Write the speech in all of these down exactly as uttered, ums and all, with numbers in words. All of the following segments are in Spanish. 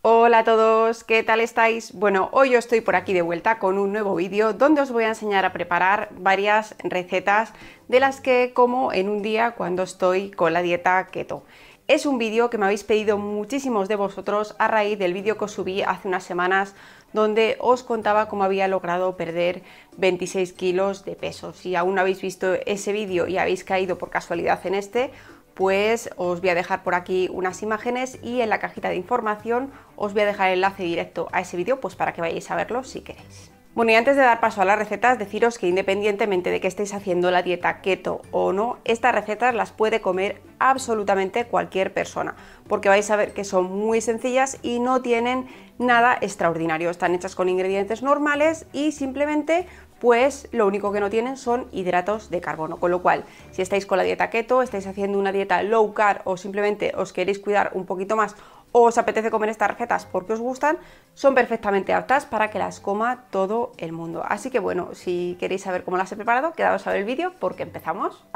Hola a todos, ¿qué tal estáis? Bueno, hoy yo estoy por aquí de vuelta con un nuevo vídeo donde os voy a enseñar a preparar varias recetas de las que como en un día cuando estoy con la dieta keto. Es un vídeo que me habéis pedido muchísimos de vosotros a raíz del vídeo que os subí hace unas semanas donde os contaba cómo había logrado perder veintiséis kilos de peso. Si aún no habéis visto ese vídeo y habéis caído por casualidad en este, pues os voy a dejar por aquí unas imágenes y en la cajita de información os voy a dejar el enlace directo a ese vídeo, pues para que vayáis a verlo si queréis. Bueno, y antes de dar paso a las recetas, deciros que independientemente de que estéis haciendo la dieta keto o no, estas recetas las puede comer absolutamente cualquier persona, porque vais a ver que son muy sencillas y no tienen nada extraordinario. Están hechas con ingredientes normales y simplemente pues lo único que no tienen son hidratos de carbono, con lo cual si estáis con la dieta keto, estáis haciendo una dieta low carb o simplemente os queréis cuidar un poquito más o os apetece comer estas recetas porque os gustan, son perfectamente aptas para que las coma todo el mundo. Así que bueno, si queréis saber cómo las he preparado, quedaos a ver el vídeo porque empezamos.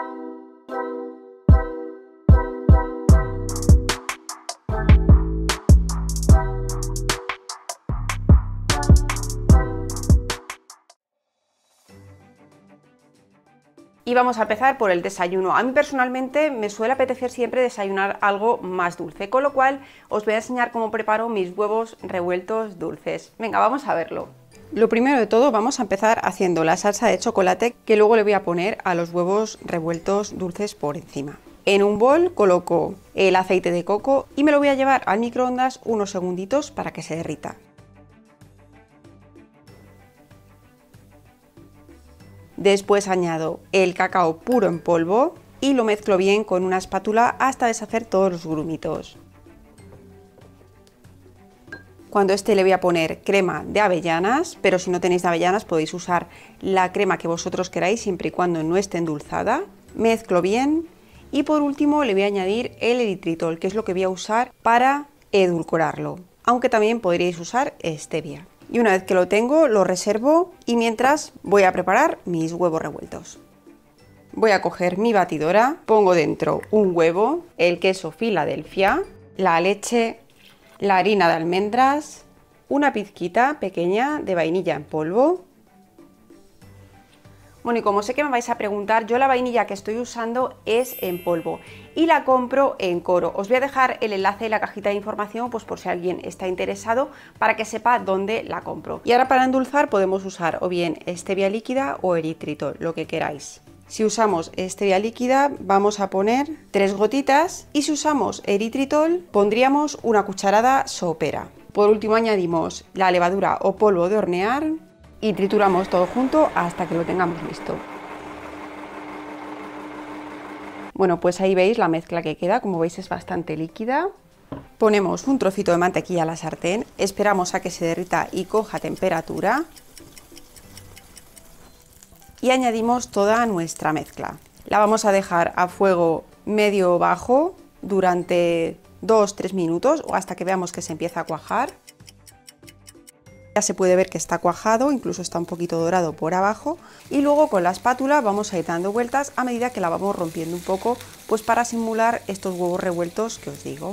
Y vamos a empezar por el desayuno. A mí personalmente me suele apetecer siempre desayunar algo más dulce, con lo cual os voy a enseñar cómo preparo mis huevos revueltos dulces. Venga, vamos a verlo. Lo primero de todo vamos a empezar haciendo la salsa de chocolate que luego le voy a poner a los huevos revueltos dulces por encima. En un bol coloco el aceite de coco y me lo voy a llevar al microondas unos segunditos para que se derrita. Después añado el cacao puro en polvo y lo mezclo bien con una espátula hasta deshacer todos los grumitos. Cuando esté le voy a poner crema de avellanas, pero si no tenéis de avellanas podéis usar la crema que vosotros queráis siempre y cuando no esté endulzada. Mezclo bien y por último le voy a añadir el eritritol, que es lo que voy a usar para edulcorarlo, aunque también podríais usar stevia. Y una vez que lo tengo, lo reservo y mientras voy a preparar mis huevos revueltos. Voy a coger mi batidora, pongo dentro un huevo, el queso Filadelfia, la leche, la harina de almendras, una pizquita pequeña de vainilla en polvo. Bueno, y como sé que me vais a preguntar, yo la vainilla que estoy usando es en polvo y la compro en Coro. Os voy a dejar el enlace en la cajita de información, pues por si alguien está interesado, para que sepa dónde la compro. Y ahora para endulzar podemos usar o bien stevia líquida o eritritol, lo que queráis. Si usamos stevia líquida vamos a poner tres gotitas y si usamos eritritol pondríamos una cucharada sopera. Por último añadimos la levadura o polvo de hornear y trituramos todo junto hasta que lo tengamos listo. Bueno, pues ahí veis la mezcla que queda, como veis es bastante líquida. Ponemos un trocito de mantequilla a la sartén, esperamos a que se derrita y coja temperatura y añadimos toda nuestra mezcla. La vamos a dejar a fuego medio o bajo durante dos a tres minutos o hasta que veamos que se empieza a cuajar. Ya se puede ver que está cuajado, incluso está un poquito dorado por abajo y luego con la espátula vamos a ir dando vueltas a medida que la vamos rompiendo un poco, pues para simular estos huevos revueltos que os digo.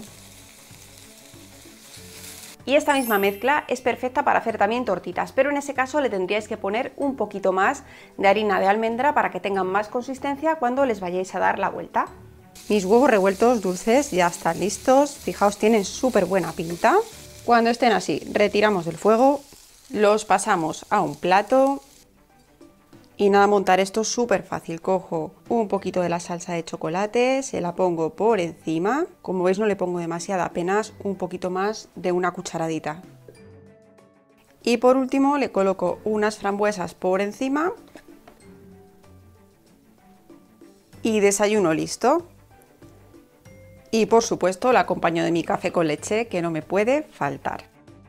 Y esta misma mezcla es perfecta para hacer también tortitas, pero en ese caso le tendríais que poner un poquito más de harina de almendra para que tengan más consistencia cuando les vayáis a dar la vuelta. Mis huevos revueltos dulces ya están listos, fijaos, tienen súper buena pinta. Cuando estén así, retiramos del fuego, los pasamos a un plato y nada, montar esto es súper fácil. Cojo un poquito de la salsa de chocolate, se la pongo por encima, como veis no le pongo demasiada, apenas un poquito más de una cucharadita. Y por último le coloco unas frambuesas por encima y desayuno listo. Y por supuesto la acompaño de mi café con leche, que no me puede faltar.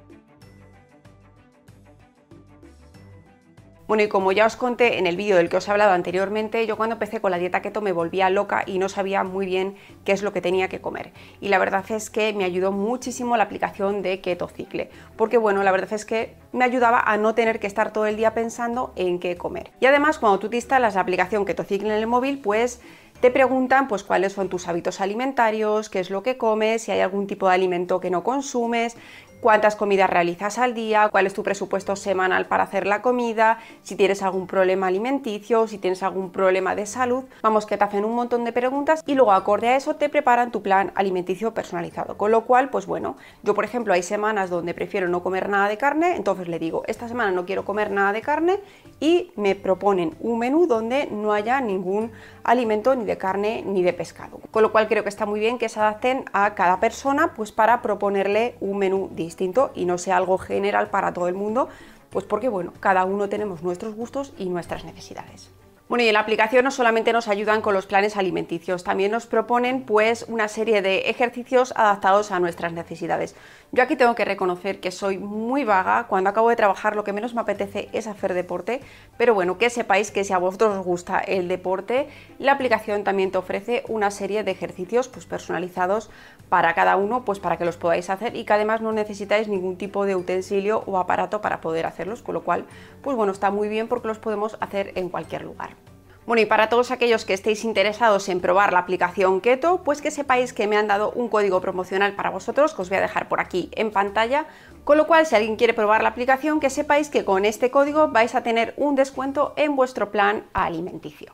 Bueno, y como ya os conté en el vídeo del que os he hablado anteriormente, yo cuando empecé con la dieta keto me volvía loca y no sabía muy bien qué es lo que tenía que comer. Y la verdad es que me ayudó muchísimo la aplicación de KetoCicle, porque bueno, la verdad es que me ayudaba a no tener que estar todo el día pensando en qué comer. Y además, cuando tú te instalas la aplicación KetoCicle en el móvil, pues te preguntan pues cuáles son tus hábitos alimentarios, qué es lo que comes, si hay algún tipo de alimento que no consumes, cuántas comidas realizas al día, cuál es tu presupuesto semanal para hacer la comida, si tienes algún problema alimenticio, si tienes algún problema de salud. Vamos, que te hacen un montón de preguntas y luego acorde a eso te preparan tu plan alimenticio personalizado. Con lo cual, pues bueno, yo por ejemplo hay semanas donde prefiero no comer nada de carne, entonces le digo, esta semana no quiero comer nada de carne y me proponen un menú donde no haya ningún alimento ni de carne ni de pescado. Con lo cual creo que está muy bien que se adapten a cada persona pues para proponerle un menú distinto y no sea algo general para todo el mundo, pues porque bueno, cada uno tenemos nuestros gustos y nuestras necesidades. Bueno, y en la aplicación no solamente nos ayudan con los planes alimenticios, también nos proponen pues una serie de ejercicios adaptados a nuestras necesidades. Yo aquí tengo que reconocer que soy muy vaga, cuando acabo de trabajar lo que menos me apetece es hacer deporte, pero bueno, que sepáis que si a vosotros os gusta el deporte, la aplicación también te ofrece una serie de ejercicios pues personalizados para cada uno, pues para que los podáis hacer y que además no necesitáis ningún tipo de utensilio o aparato para poder hacerlos, con lo cual, pues bueno, está muy bien porque los podemos hacer en cualquier lugar. Bueno, y para todos aquellos que estéis interesados en probar la aplicación Keto, pues que sepáis que me han dado un código promocional para vosotros, que os voy a dejar por aquí en pantalla, con lo cual si alguien quiere probar la aplicación, que sepáis que con este código vais a tener un descuento en vuestro plan alimenticio.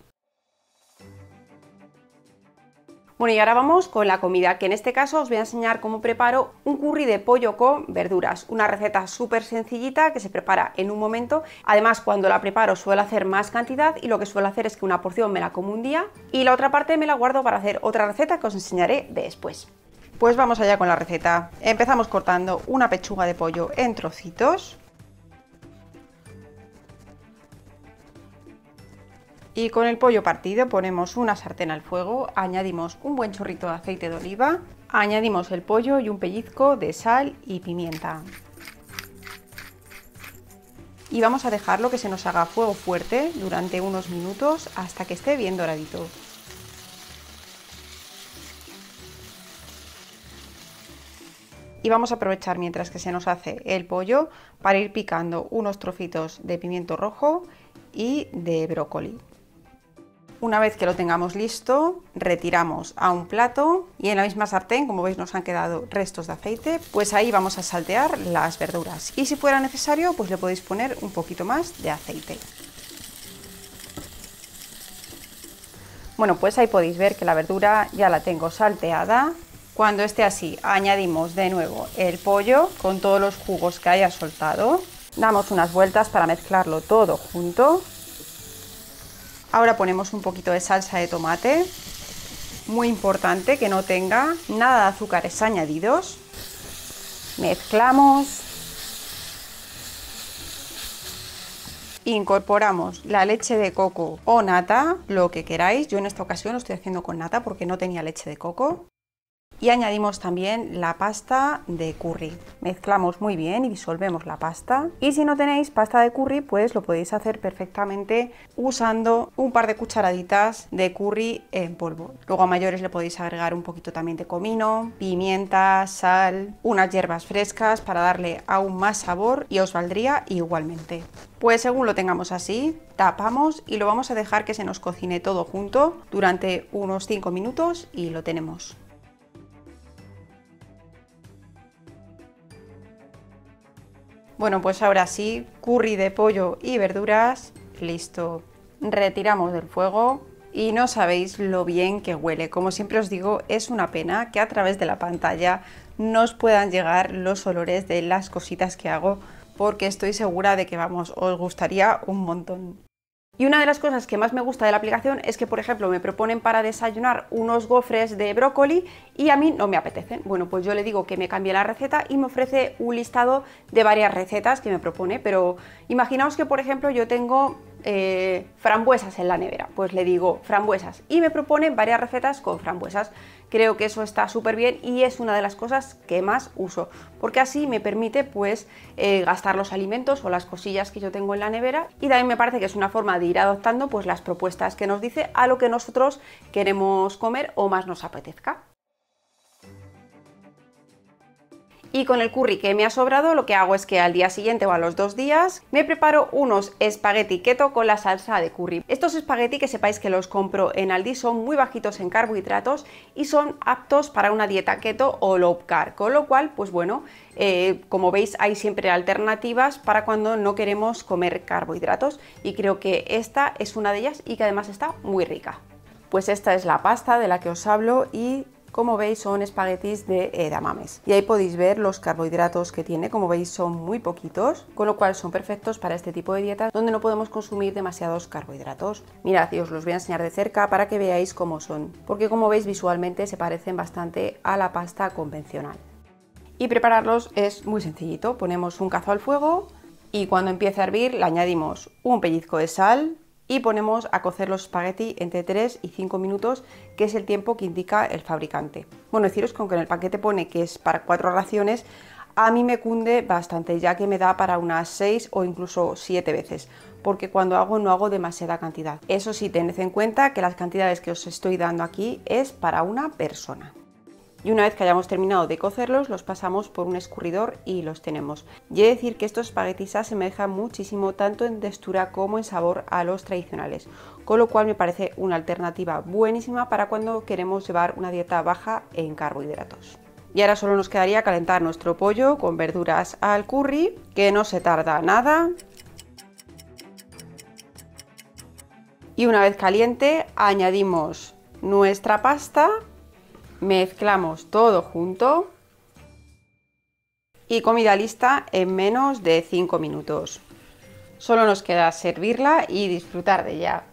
Bueno, y ahora vamos con la comida, que en este caso os voy a enseñar cómo preparo un curry de pollo con verduras, una receta súper sencillita que se prepara en un momento. Además, cuando la preparo suelo hacer más cantidad y lo que suelo hacer es que una porción me la como un día y la otra parte me la guardo para hacer otra receta que os enseñaré después. Pues vamos allá con la receta. Empezamos cortando una pechuga de pollo en trocitos. Y con el pollo partido ponemos una sartén al fuego, añadimos un buen chorrito de aceite de oliva, añadimos el pollo y un pellizco de sal y pimienta. Y vamos a dejarlo que se nos haga a fuego fuerte durante unos minutos hasta que esté bien doradito. Y vamos a aprovechar mientras que se nos hace el pollo para ir picando unos trocitos de pimiento rojo y de brócoli. Una vez que lo tengamos listo, retiramos a un plato y en la misma sartén, como veis nos han quedado restos de aceite, pues ahí vamos a saltear las verduras y si fuera necesario pues le podéis poner un poquito más de aceite. Bueno, pues ahí podéis ver que la verdura ya la tengo salteada. Cuando esté así, añadimos de nuevo el pollo con todos los jugos que haya soltado. Damos unas vueltas para mezclarlo todo junto. Ahora ponemos un poquito de salsa de tomate, muy importante que no tenga nada de azúcares añadidos. Mezclamos. Incorporamos la leche de coco o nata, lo que queráis. Yo en esta ocasión lo estoy haciendo con nata porque no tenía leche de coco. Y añadimos también la pasta de curry. Mezclamos muy bien y disolvemos la pasta. Y si no tenéis pasta de curry, pues lo podéis hacer perfectamente usando un par de cucharaditas de curry en polvo. Luego a mayores le podéis agregar un poquito también de comino, pimienta, sal, unas hierbas frescas para darle aún más sabor y os valdría igualmente. Pues según lo tengamos así, tapamos y lo vamos a dejar que se nos cocine todo junto durante unos cinco minutos y lo tenemos. Bueno, pues ahora sí, curry de pollo y verduras, listo. Retiramos del fuego y no sabéis lo bien que huele. Como siempre os digo, es una pena que a través de la pantalla no os puedan llegar los olores de las cositas que hago, porque estoy segura de que, vamos, os gustaría un montón. Y una de las cosas que más me gusta de la aplicación es que, por ejemplo, me proponen para desayunar unos gofres de brócoli y a mí no me apetecen. Bueno, pues yo le digo que me cambie la receta y me ofrece un listado de varias recetas que me propone, pero imaginaos que, por ejemplo, yo tengo eh, frambuesas en la nevera, pues le digo frambuesas y me propone varias recetas con frambuesas. Creo que eso está súper bien y es una de las cosas que más uso, porque así me permite pues eh, gastar los alimentos o las cosillas que yo tengo en la nevera, y también me parece que es una forma de ir adoptando pues las propuestas que nos dice a lo que nosotros queremos comer o más nos apetezca. Y con el curry que me ha sobrado, lo que hago es que al día siguiente o a los dos días me preparo unos espagueti keto con la salsa de curry. Estos espagueti, que sepáis que los compro en Aldi, son muy bajitos en carbohidratos y son aptos para una dieta keto o low carb, con lo cual, pues bueno, eh, como veis hay siempre alternativas para cuando no queremos comer carbohidratos, y creo que esta es una de ellas y que además está muy rica. Pues esta es la pasta de la que os hablo y como veis son espaguetis de edamames. Y ahí podéis ver los carbohidratos que tiene, como veis son muy poquitos, con lo cual son perfectos para este tipo de dietas donde no podemos consumir demasiados carbohidratos. Mirad, y os los voy a enseñar de cerca para que veáis cómo son, porque como veis visualmente se parecen bastante a la pasta convencional. Y prepararlos es muy sencillito, ponemos un cazo al fuego y cuando empiece a hervir le añadimos un pellizco de sal, y ponemos a cocer los espagueti entre tres y cinco minutos, que es el tiempo que indica el fabricante. Bueno, deciros que aunque en el paquete pone que es para cuatro raciones, a mí me cunde bastante, ya que me da para unas seis o incluso siete veces, porque cuando hago no hago demasiada cantidad. Eso sí, tened en cuenta que las cantidades que os estoy dando aquí es para una persona. Y una vez que hayamos terminado de cocerlos, los pasamos por un escurridor y los tenemos. Y he de decir que estos espaguetis se asemejan muchísimo tanto en textura como en sabor a los tradicionales, con lo cual me parece una alternativa buenísima para cuando queremos llevar una dieta baja en carbohidratos. Y ahora solo nos quedaría calentar nuestro pollo con verduras al curry, que no se tarda nada. Y una vez caliente añadimos nuestra pasta. Mezclamos todo junto y comida lista en menos de cinco minutos. Solo nos queda servirla y disfrutar de ella.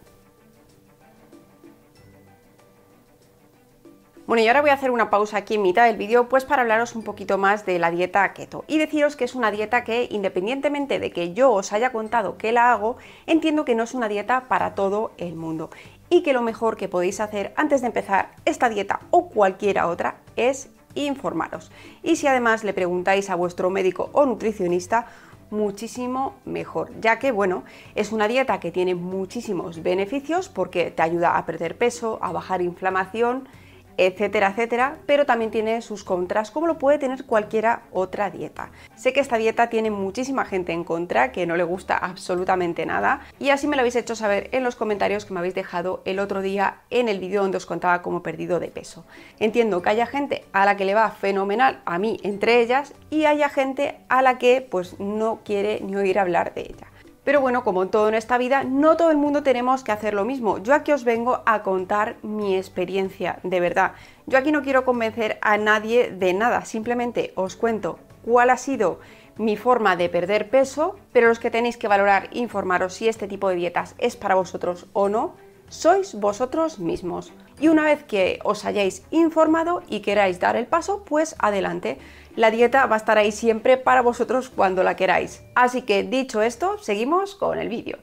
Bueno, y ahora voy a hacer una pausa aquí en mitad del vídeo, pues para hablaros un poquito más de la dieta keto y deciros que es una dieta que, independientemente de que yo os haya contado que la hago, entiendo que no es una dieta para todo el mundo y que lo mejor que podéis hacer antes de empezar esta dieta o cualquiera otra es informaros. Y si además le preguntáis a vuestro médico o nutricionista, muchísimo mejor, ya que bueno, es una dieta que tiene muchísimos beneficios porque te ayuda a perder peso, a bajar inflamación, etcétera, etcétera, pero también tiene sus contras, como lo puede tener cualquiera otra dieta. Sé que esta dieta tiene muchísima gente en contra, que no le gusta absolutamente nada, y así me lo habéis hecho saber en los comentarios que me habéis dejado el otro día en el vídeo donde os contaba cómo he perdido de peso. Entiendo que haya gente a la que le va fenomenal, a mí entre ellas, y haya gente a la que pues no quiere ni oír hablar de ella. Pero bueno, como en todo en esta vida, no todo el mundo tenemos que hacer lo mismo. Yo aquí os vengo a contar mi experiencia, de verdad. Yo aquí no quiero convencer a nadie de nada, simplemente os cuento cuál ha sido mi forma de perder peso, pero los que tenéis que valorar, informaros si este tipo de dietas es para vosotros o no, sois vosotros mismos. Y una vez que os hayáis informado y queráis dar el paso, pues adelante. La dieta va a estar ahí siempre para vosotros cuando la queráis. Así que dicho esto, seguimos con el vídeo.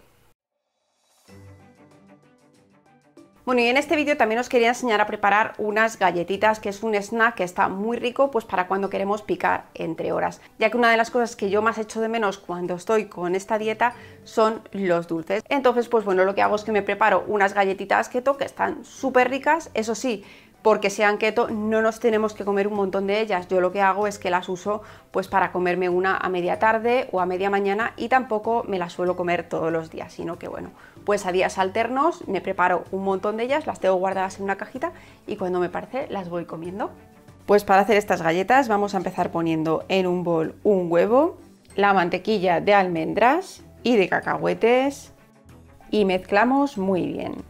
Bueno, y en este vídeo también os quería enseñar a preparar unas galletitas, que es un snack que está muy rico pues para cuando queremos picar entre horas, ya que una de las cosas que yo más echo de menos cuando estoy con esta dieta son los dulces. Entonces pues bueno, lo que hago es que me preparo unas galletitas keto que están súper ricas, eso sí, porque sean keto no nos tenemos que comer un montón de ellas. Yo lo que hago es que las uso pues para comerme una a media tarde o a media mañana, y tampoco me las suelo comer todos los días, sino que bueno, pues a días alternos me preparo un montón de ellas, las tengo guardadas en una cajita y cuando me parece las voy comiendo. Pues para hacer estas galletas vamos a empezar poniendo en un bol un huevo, la mantequilla de almendras y de cacahuetes y mezclamos muy bien.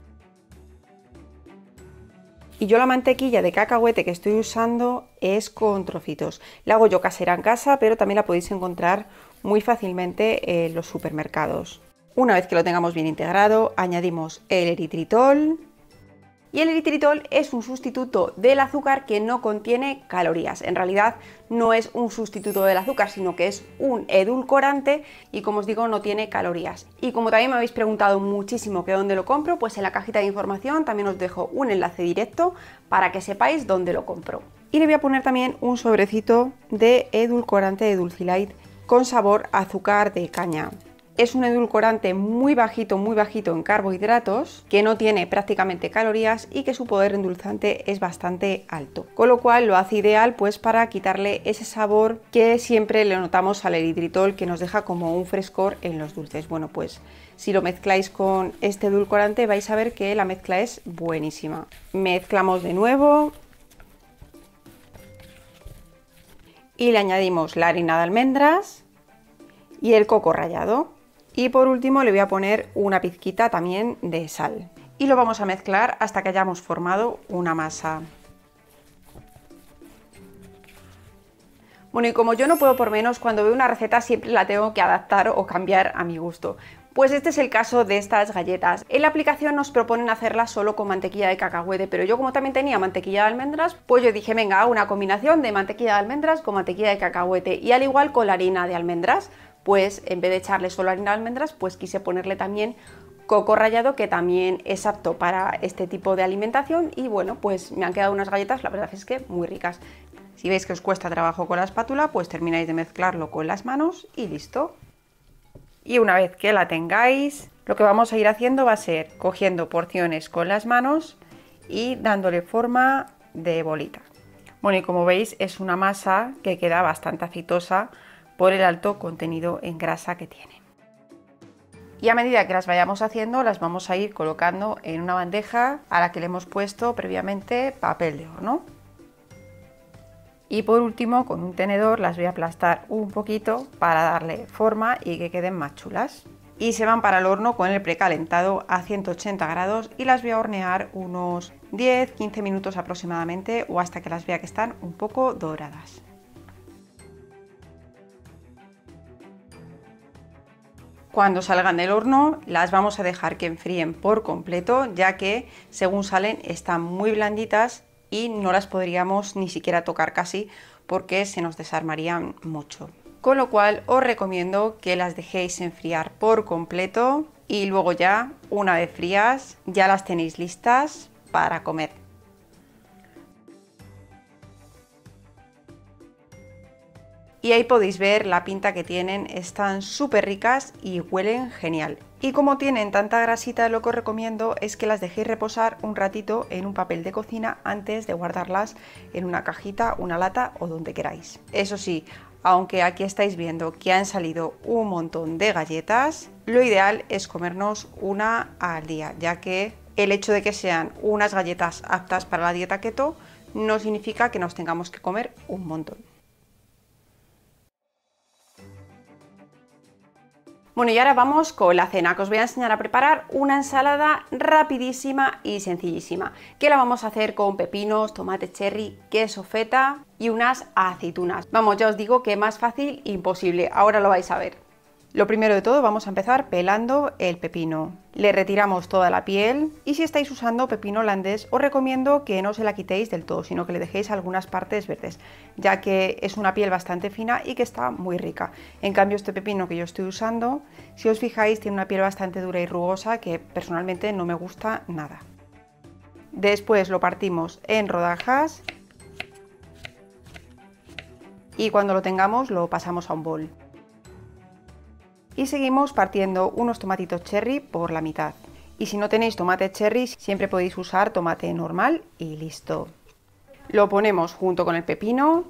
Y yo la mantequilla de cacahuete que estoy usando es con trocitos. La hago yo casera en casa, pero también la podéis encontrar muy fácilmente en los supermercados. Una vez que lo tengamos bien integrado, añadimos el eritritol. Y el eritritol es un sustituto del azúcar que no contiene calorías. En realidad no es un sustituto del azúcar, sino que es un edulcorante y, como os digo, no tiene calorías. Y como también me habéis preguntado muchísimo que dónde lo compro, pues en la cajita de información también os dejo un enlace directo para que sepáis dónde lo compro. Y le voy a poner también un sobrecito de edulcorante de Dulcilite con sabor a azúcar de caña. Es un edulcorante muy bajito, muy bajito en carbohidratos, que no tiene prácticamente calorías y que su poder endulzante es bastante alto. Con lo cual lo hace ideal pues para quitarle ese sabor que siempre le notamos al eritritol, que nos deja como un frescor en los dulces. Bueno, pues si lo mezcláis con este edulcorante vais a ver que la mezcla es buenísima. Mezclamos de nuevo. Y le añadimos la harina de almendras y el coco rallado. Y por último le voy a poner una pizquita también de sal. Y lo vamos a mezclar hasta que hayamos formado una masa. Bueno, y como yo no puedo por menos, cuando veo una receta siempre la tengo que adaptar o cambiar a mi gusto. Pues este es el caso de estas galletas. En la aplicación nos proponen hacerlas solo con mantequilla de cacahuete, pero yo como también tenía mantequilla de almendras, pues yo dije, venga, hago una combinación de mantequilla de almendras con mantequilla de cacahuete. Y al igual con la harina de almendras, pues en vez de echarle solo harina de almendras, pues quise ponerle también coco rallado, que también es apto para este tipo de alimentación. Y bueno, pues me han quedado unas galletas, la verdad es que muy ricas. Si veis que os cuesta trabajo con la espátula, pues termináis de mezclarlo con las manos y listo. Y una vez que la tengáis, lo que vamos a ir haciendo va a ser cogiendo porciones con las manos y dándole forma de bolita. Bueno, y como veis es una masa que queda bastante aceitosa por el alto contenido en grasa que tiene. Y a medida que las vayamos haciendo, las vamos a ir colocando en una bandeja a la que le hemos puesto previamente papel de horno. Y por último, con un tenedor las voy a aplastar un poquito para darle forma y que queden más chulas. Y se van para el horno con el precalentado a ciento ochenta grados y las voy a hornear unos diez a quince minutos aproximadamente, o hasta que las vea que están un poco doradas. Cuando salgan del horno las vamos a dejar que enfríen por completo, ya que según salen están muy blanditas y no las podríamos ni siquiera tocar casi, porque se nos desarmarían mucho. Con lo cual os recomiendo que las dejéis enfriar por completo y luego ya, una vez frías, ya las tenéis listas para comer. Y ahí podéis ver la pinta que tienen, están súper ricas y huelen genial. Y como tienen tanta grasita, lo que os recomiendo es que las dejéis reposar un ratito en un papel de cocina antes de guardarlas en una cajita, una lata o donde queráis. Eso sí, aunque aquí estáis viendo que han salido un montón de galletas, lo ideal es comernos una al día, ya que el hecho de que sean unas galletas aptas para la dieta keto no significa que nos tengamos que comer un montón. Bueno, y ahora vamos con la cena, que os voy a enseñar a preparar una ensalada rapidísima y sencillísima, que la vamos a hacer con pepinos, tomate cherry, queso feta y unas aceitunas. Vamos, ya os digo que más fácil imposible, ahora lo vais a ver. Lo primero de todo vamos a empezar pelando el pepino. Le retiramos toda la piel y si estáis usando pepino holandés os recomiendo que no se la quitéis del todo, sino que le dejéis algunas partes verdes, ya que es una piel bastante fina y que está muy rica. En cambio este pepino que yo estoy usando, si os fijáis, tiene una piel bastante dura y rugosa que personalmente no me gusta nada. Después lo partimos en rodajas y cuando lo tengamos lo pasamos a un bol. Y seguimos partiendo unos tomatitos cherry por la mitad. Y si no tenéis tomate cherry, siempre podéis usar tomate normal y listo. Lo ponemos junto con el pepino.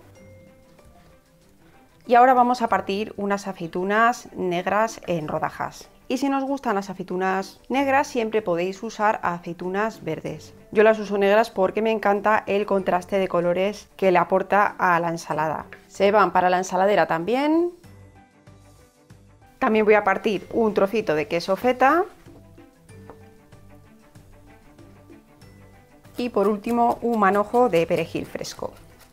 Y ahora vamos a partir unas aceitunas negras en rodajas. Y si nos gustan las aceitunas negras, siempre podéis usar aceitunas verdes. Yo las uso negras porque me encanta el contraste de colores que le aporta a la ensalada. Se van para la ensaladera también. También voy a partir un trocito de queso feta y por último un manojo de perejil fresco.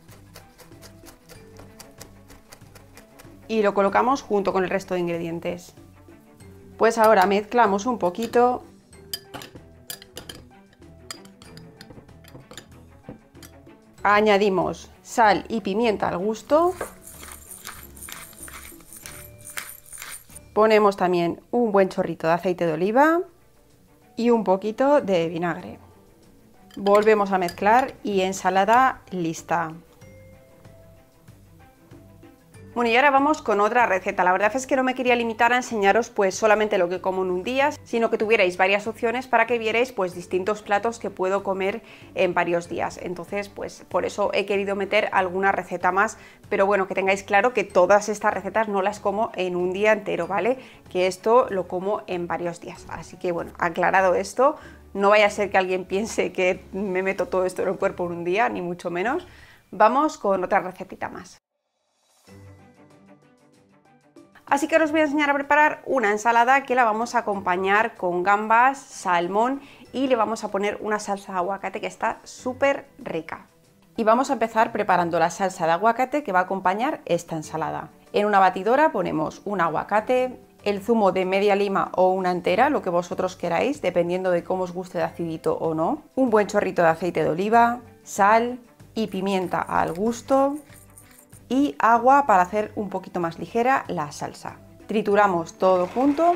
Y lo colocamos junto con el resto de ingredientes. Pues ahora mezclamos un poquito. Añadimos sal y pimienta al gusto. Ponemos también un buen chorrito de aceite de oliva y un poquito de vinagre. Volvemos a mezclar y ensalada lista. Bueno, y ahora vamos con otra receta. La verdad es que no me quería limitar a enseñaros pues solamente lo que como en un día, sino que tuvierais varias opciones para que vierais pues distintos platos que puedo comer en varios días. Entonces, pues por eso he querido meter alguna receta más, pero bueno, que tengáis claro que todas estas recetas no las como en un día entero, ¿vale? Que esto lo como en varios días. Así que bueno, aclarado esto, no vaya a ser que alguien piense que me meto todo esto en el cuerpo en un día, ni mucho menos. Vamos con otra recetita más. Así que os voy a enseñar a preparar una ensalada que la vamos a acompañar con gambas, salmón y le vamos a poner una salsa de aguacate que está súper rica. Y vamos a empezar preparando la salsa de aguacate que va a acompañar esta ensalada. En una batidora ponemos un aguacate, el zumo de media lima o una entera, lo que vosotros queráis, dependiendo de cómo os guste de acidito o no, un buen chorrito de aceite de oliva, sal y pimienta al gusto, y agua para hacer un poquito más ligera la salsa. Trituramos todo junto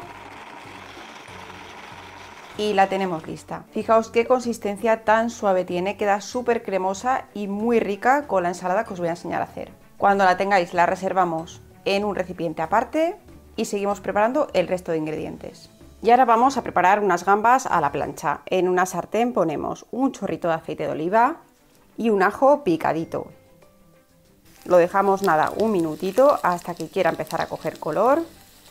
y la tenemos lista. Fijaos qué consistencia tan suave tiene, queda súper cremosa y muy rica con la ensalada que os voy a enseñar a hacer. Cuando la tengáis la reservamos en un recipiente aparte y seguimos preparando el resto de ingredientes. Y ahora vamos a preparar unas gambas a la plancha. En una sartén ponemos un chorrito de aceite de oliva y un ajo picadito. Lo dejamos nada, un minutito hasta que quiera empezar a coger color.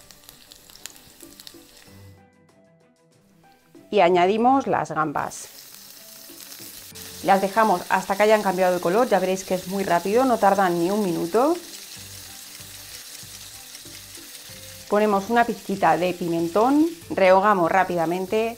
Y añadimos las gambas. Las dejamos hasta que hayan cambiado de color, ya veréis que es muy rápido, no tardan ni un minuto. Ponemos una pizquita de pimentón, rehogamos rápidamente.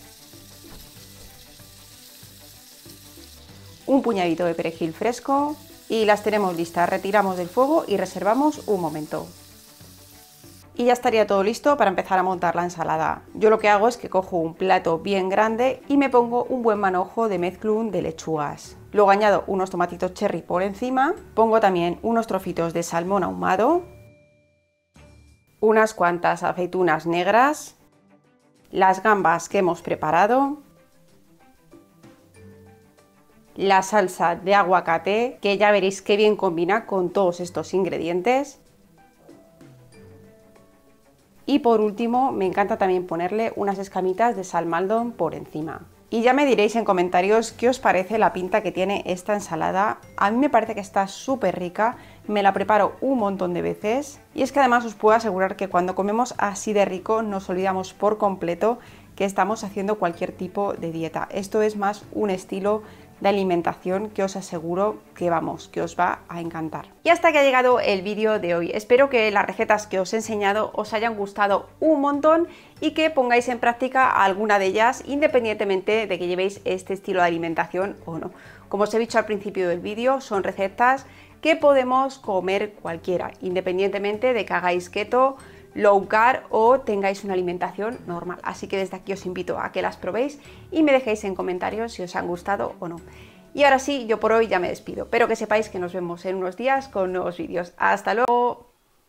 Un puñadito de perejil fresco. Y las tenemos listas, retiramos del fuego y reservamos un momento. Y ya estaría todo listo para empezar a montar la ensalada. Yo lo que hago es que cojo un plato bien grande y me pongo un buen manojo de mezclun de lechugas. Luego añado unos tomatitos cherry por encima, pongo también unos trocitos de salmón ahumado, unas cuantas aceitunas negras, las gambas que hemos preparado, la salsa de aguacate, que ya veréis qué bien combina con todos estos ingredientes. Y por último, me encanta también ponerle unas escamitas de salmaldón por encima. Y ya me diréis en comentarios qué os parece la pinta que tiene esta ensalada. A mí me parece que está súper rica, me la preparo un montón de veces. Y es que además os puedo asegurar que cuando comemos así de rico nos olvidamos por completo que estamos haciendo cualquier tipo de dieta. Esto es más un estilo de alimentación que os aseguro que vamos, que os va a encantar. Y hasta aquí ha llegado el vídeo de hoy. Espero que las recetas que os he enseñado os hayan gustado un montón y que pongáis en práctica alguna de ellas independientemente de que llevéis este estilo de alimentación o no. Como os he dicho al principio del vídeo, son recetas que podemos comer cualquiera, independientemente de que hagáis keto, low carb o tengáis una alimentación normal. Así que desde aquí os invito a que las probéis y me dejéis en comentarios si os han gustado o no. Y ahora sí, yo por hoy ya me despido, pero que sepáis que nos vemos en unos días con nuevos vídeos. ¡Hasta luego!